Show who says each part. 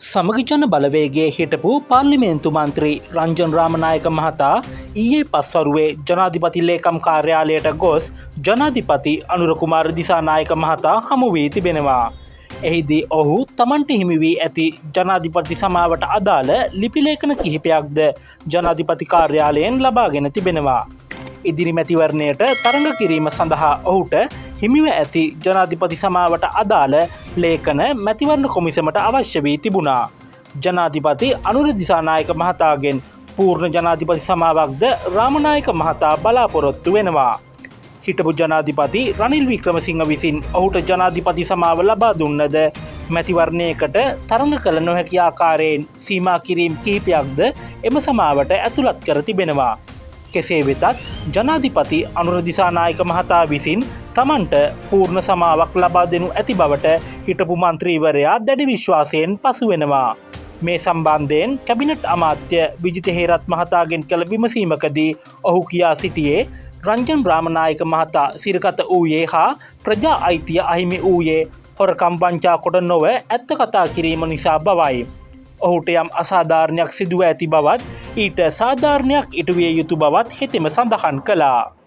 Speaker 1: සමගි ජන බලවේගයේ හිටපු පාර්ලිමේන්තු මන්ත්‍රී රංජන් රාමනායක මහතා ඊයේ පස්වරුවේ ජනාධිපති ලේකම් කාර්යාලයට ගොස් ජනාධිපති අනුර කුමාර දිසානායක මහතා හමු වී තිබෙනවා. එහිදී ඔහු තමන්ට හිමි වී ඇති ජනාධිපති සමාවට අදාළ ලිපිලේඛන කිහිපයක්ද ජනාධිපති කාර්යාලයෙන් ලබාගෙන තිබෙනවා. ඉදිරි මැතිවරණයට තරඟ කිරීම සඳහා ඔහුට හිමිව ඇති ජනාධිපති සමාවට අදාළ ලේඛන මැතිවරණ කොමිසමට අවශ්‍ය වී තිබුණා. ජනාධිපති අනුර දිසානායක මහතාගෙන් පූර්ණ ජනාධිපති සමාවක්ද රාමනායක මහතා බලාපොරොත්තු වෙනවා. හිටපු ජනාධිපති රනිල් වික්‍රමසිංහ විසින් ඔහුට ජනාධිපති සමාව ලබා දුන්නද මැතිවරණයකට තරඟ කළ නොහැකි ආකාරයෙන් සීමා කිරීම් කිහිපයක්ද එම සමාවට ඇතුළත් කර තිබෙනවා. කෙසේ වෙතත් ජනාධිපති අනුර දිසානායක මහතා විසින් තමන්ට පූර්ණ සමාවක් ලබා දෙනු ඇති බවට හිටපු මන්ත්‍රීවරයා දැඩි විශ්වාසයෙන් පසු වෙනවා. මේ සම්බන්ධයෙන් කැබිනට් අමාත්‍ය විජිත හේරත් මහතාගෙන් කළ විමසීමකදී ඔහු කියා සිටියේ රංජන් රාමනායක මහතා සිරගත වූයේ හා ප්‍රජා අයිතිය අහිමි වූයේ හොරකම් වංචා කොට නොව ඇත්ත කතා කිරීම නිසා බවයි. ඔහුට යම් අසාධාරණයක් සිදුව ඇති බවත් ඊට සාධාරණයක් ඉටුවිය යුතු බවත් හෙතෙම සඳහන් කළා.